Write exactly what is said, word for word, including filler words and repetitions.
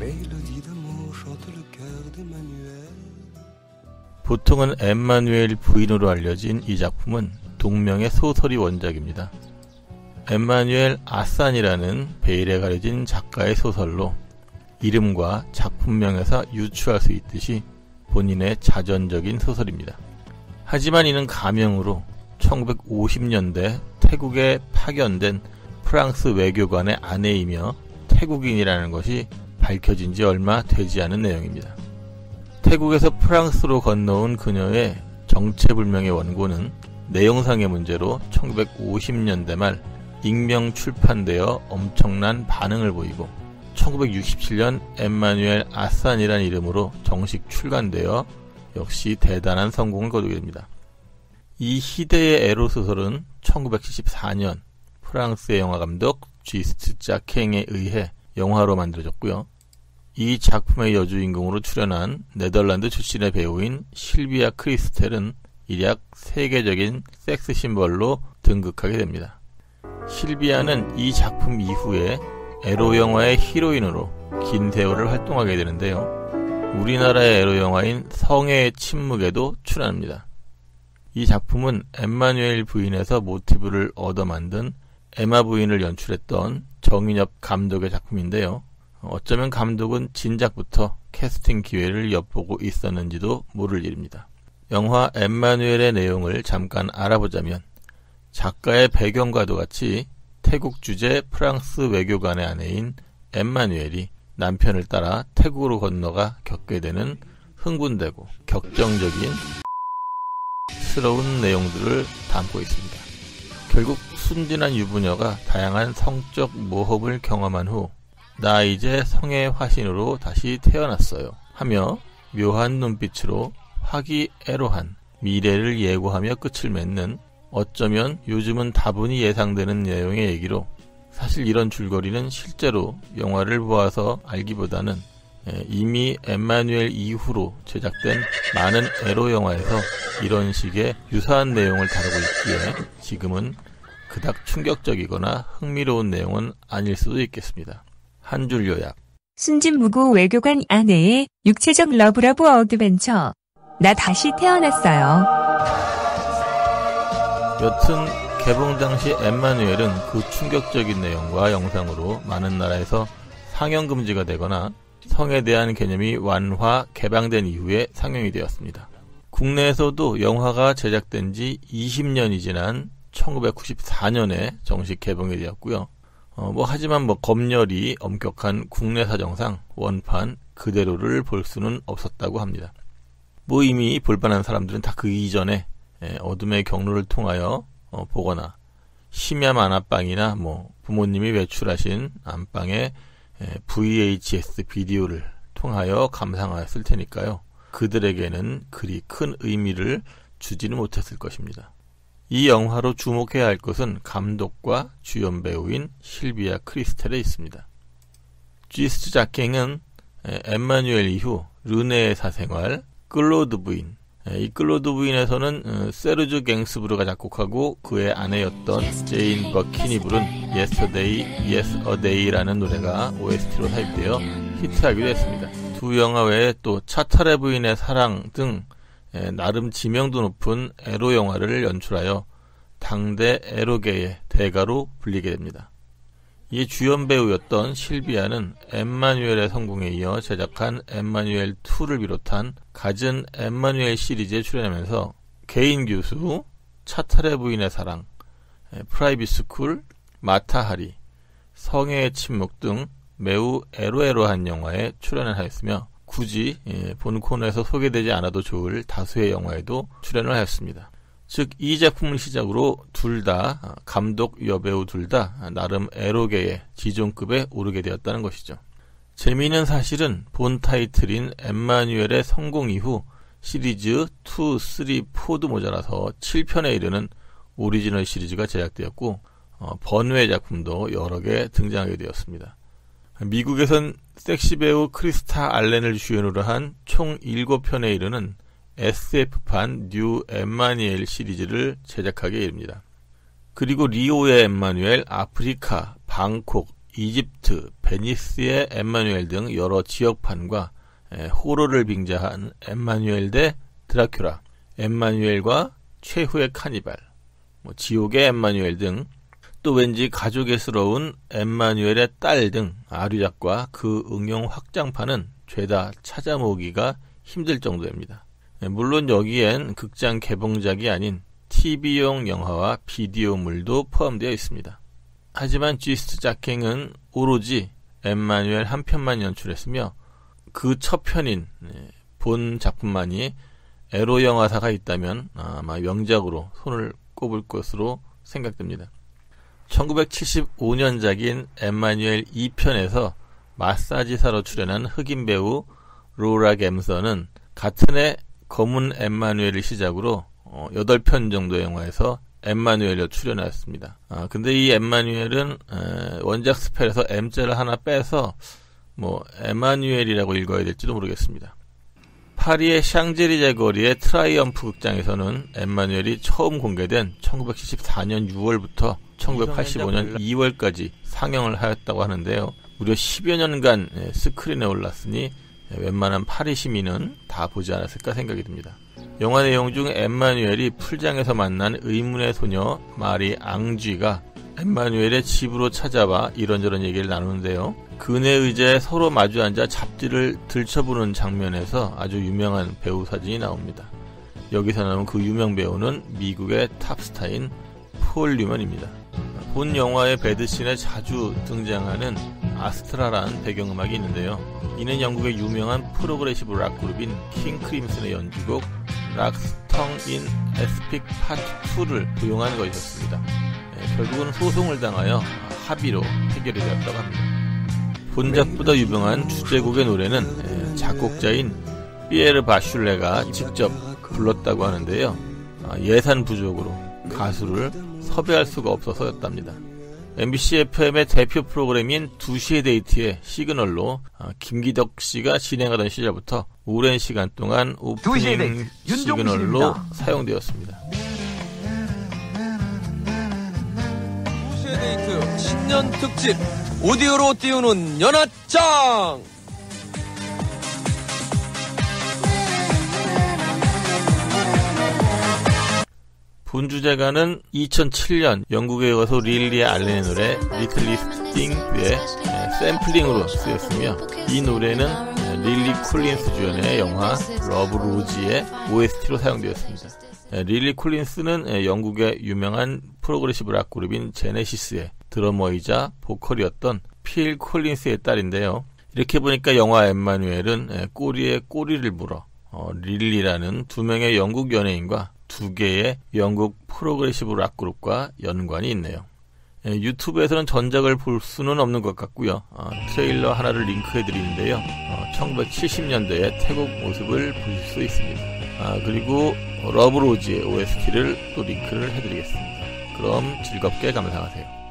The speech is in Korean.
보통은 엠마누엘 부인으로 알려진 이 작품은 동명의 소설이 원작입니다. 엠마누엘 아산이라는 베일에 가려진 작가의 소설로 이름과 작품명에서 유추할 수 있듯이 본인의 자전적인 소설입니다. 하지만 이는 가명으로 천구백오십 년대 태국에 파견된 프랑스 외교관의 아내이며 태국인이라는 것이 밝혀진 지 얼마 되지 않은 내용입니다. 태국에서 프랑스로 건너온 그녀의 정체불명의 원고는 내용상의 문제로 천구백오십 년대 말 익명 출판되어 엄청난 반응을 보이고 천구백육십칠 년 엠마누엘 아산이라는 이름으로 정식 출간되어 역시 대단한 성공을 거두게 됩니다. 이 희대의 에로 소설은 천구백칠십사 년 프랑스의 영화감독 지스트 자캥에 의해 영화로 만들어졌고요. 이 작품의 여주인공으로 출연한 네덜란드 출신의 배우인 실비아 크리스텔은 일약 세계적인 섹스 심벌로 등극하게 됩니다. 실비아는 이 작품 이후에 에로 영화의 히로인으로 긴 세월을 활동하게 되는데요. 우리나라의 에로 영화인 성애의 침묵에도 출연합니다. 이 작품은 엠마누엘 부인에서 모티브를 얻어 만든 에마 부인을 연출했던 정인엽 감독의 작품인데요. 어쩌면 감독은 진작부터 캐스팅 기회를 엿보고 있었는지도 모를 일입니다. 영화 엠마누엘의 내용을 잠깐 알아보자면 작가의 배경과도 같이 태국 주재 프랑스 외교관의 아내인 엠마누엘이 남편을 따라 태국으로 건너가 겪게 되는 흥분되고 격정적인 스러운 내용들을 담고 있습니다. 결국 순진한 유부녀가 다양한 성적 모험을 경험한 후 나 이제 성의 화신으로 다시 태어났어요 하며 묘한 눈빛으로 화기애로한 미래를 예고하며 끝을 맺는 어쩌면 요즘은 다분히 예상되는 내용의 얘기로 사실 이런 줄거리는 실제로 영화를 보아서 알기보다는 이미 엠마누엘 이후로 제작된 많은 에로 영화에서 이런 식의 유사한 내용을 다루고 있기에 지금은 그닥 충격적이거나 흥미로운 내용은 아닐 수도 있겠습니다. 한 줄 요약. 순진무구 외교관 아내의 육체적 러브러브 어드벤처. 나 다시 태어났어요. 여튼 개봉 당시 엠마누엘은 그 충격적인 내용과 영상으로 많은 나라에서 상영 금지가 되거나 성에 대한 개념이 완화, 개방된 이후에 상영이 되었습니다. 국내에서도 영화가 제작된 지 이십 년이 지난 천구백구십사 년에 정식 개봉이 되었고요. 어, 뭐 하지만 뭐 검열이 엄격한 국내 사정상 원판 그대로를 볼 수는 없었다고 합니다. 뭐 이미 볼만한 사람들은 다 그 이전에 에, 어둠의 경로를 통하여 어, 보거나 심야 만화방이나 뭐 부모님이 외출하신 안방에 에, 브이에이치에스 비디오를 통하여 감상하였을 테니까요. 그들에게는 그리 큰 의미를 주지는 못했을 것입니다. 이 영화로 주목해야 할 것은 감독과 주연 배우인 실비아 크리스텔에 있습니다. 지스트 자캥은 엠마누엘 이후 르네의 사생활, 클로드 부인, 이 클로드 부인에서는 세르주 갱스부르가 작곡하고 그의 아내였던 제인 버킨이 부른 Yesterday, Yes a Day라는 노래가 오에스티로 삽입되어 히트하기도 했습니다. 두 영화 외에 또 차타레 부인의 사랑 등 나름 지명도 높은 에로 영화를 연출하여 당대 에로계의 대가로 불리게 됩니다. 이 주연 배우였던 실비아는 엠마누엘의 성공에 이어 제작한 엠마누엘 이를 비롯한 갖은 엠마누엘 시리즈에 출연하면서 개인 교수, 차타레 부인의 사랑, 프라이빗 스쿨, 마타하리, 성애의 침묵 등 매우 에로에로한 영화에 출연을 하였으며 굳이 본 코너에서 소개되지 않아도 좋을 다수의 영화에도 출연을 하였습니다. 즉 이 작품을 시작으로 둘 다 감독, 여배우 둘 다 나름 에로계의 지존급에 오르게 되었다는 것이죠. 재미있는 사실은 본 타이틀인 엠마누엘의 성공 이후 시리즈 이, 삼, 사도 모자라서 칠 편에 이르는 오리지널 시리즈가 제작되었고 어, 번외 작품도 여러 개 등장하게 되었습니다. 미국에선 섹시 배우 크리스타 알렌을 주연으로 한 총 일곱 편에 이르는 에스에프판 뉴 엠마누엘 시리즈를 제작하게 이릅니다. 그리고 리오의 엠마누엘, 아프리카, 방콕, 이집트, 베니스의 엠마뉴엘 등 여러 지역판과 호러를 빙자한 엠마뉴엘 대 드라큘라, 엠마뉴엘과 최후의 카니발, 뭐 지옥의 엠마뉴엘 등 또 왠지 가족애스러운 엠마뉴엘의 딸 등 아류작과 그 응용 확장판은 죄다 찾아 모으기가 힘들 정도입니다. 물론 여기엔 극장 개봉작이 아닌 티비용 영화와 비디오물도 포함되어 있습니다. 하지만 지스트 짝행은 오로지 엠마뉴엘 한 편만 연출했으며 그 첫 편인 본 작품만이 에로 영화사가 있다면 아마 명작으로 손을 꼽을 것으로 생각됩니다. 천구백칠십오 년작인 엠마뉴엘 이 편에서 마사지사로 출연한 흑인 배우 로라 갬선은 같은 해 검은 엠마뉴엘을 시작으로 어, 여덟 편 정도의 영화에서 엠마뉴엘로 출연하였습니다. 아, 근데 이 엠마뉴엘은 에, 원작 스펠에서 M자를 하나 빼서 뭐 에마뉴엘이라고 읽어야 될지도 모르겠습니다. 파리의 샹젤리제 거리의 트라이엄프 극장에서는 엠마뉴엘이 처음 공개된 천구백칠십사 년 유월부터 천구백팔십오 년 이월까지 상영을 하였다고 하는데요. 무려 십여 년간 스크린에 올랐으니 웬만한 파리 시민은 다 보지 않았을까 생각이 듭니다. 영화 내용 중 엠마뉴엘이 풀장에서 만난 의문의 소녀 마리 앙쥐가 엠마뉴엘의 집으로 찾아와 이런저런 얘기를 나누는데요. 그네 의자에 서로 마주 앉아 잡지를 들춰보는 장면에서 아주 유명한 배우 사진이 나옵니다. 여기서 나온 그 유명 배우는 미국의 탑스타인 폴 뉴먼입니다. 본 영화의 배드씬에 자주 등장하는 아스트라라는 배경음악이 있는데요. 이는 영국의 유명한 프로그레시브 락 그룹인 킹 크림슨의 연주곡 락스텅 인 에스픽 파트 투를 도용한 것이었습니다. 예, 결국은 소송을 당하여 합의로 해결이 되었다고 합니다. 본작보다 유명한 주제곡의 노래는 예, 작곡자인 피에르 바슐레가 직접 불렀다고 하는데요. 예산 부족으로 가수를 섭외할 수가 없어서였답니다. 엠비씨 에프엠의 대표 프로그램인 두 시의 데이트의 시그널로 김기덕 씨가 진행하던 시절부터 오랜 시간 동안 오프닝 시그널로 사용되었습니다. 두 시의 데이트 신년 특집 오디오로 띄우는 연하장! 본 주제가는 이천칠 년 영국의 가수 릴리 알렌의 노래 리틀리 스팅의 샘플링으로 쓰였으며 이 노래는 릴리 콜린스 주연의 영화 러브 로지의 오에스티로 사용되었습니다. 릴리 콜린스는 영국의 유명한 프로그레시브 락 그룹인 제네시스의 드러머이자 보컬이었던 필 콜린스의 딸인데요. 이렇게 보니까 영화 엠마뉴엘은 꼬리에 꼬리를 물어 어, 릴리라는 두 명의 영국 연예인과 두 개의 영국 프로그레시브 락 그룹과 연관이 있네요. 예, 유튜브에서는 전작을 볼 수는 없는 것 같고요. 어, 트레일러 하나를 링크해드리는데요. 어, 천구백칠십 년대의 태국 모습을 보실 수 있습니다. 아, 그리고 러브로지의 오에스티를 또 링크를 해드리겠습니다. 그럼 즐겁게 감상하세요.